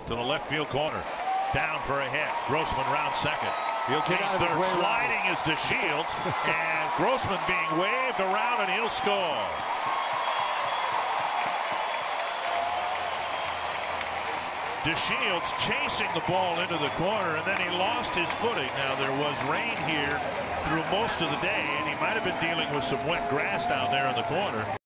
to the left field corner. Down for a hit. Grossman round second. He'll get third. Sliding is DeShields, and Grossman being waved around, and he'll score. DeShields chasing the ball into the corner, and then he lost his footing. Now, there was rain here through most of the day, and he might have been dealing with some wet grass down there in the corner.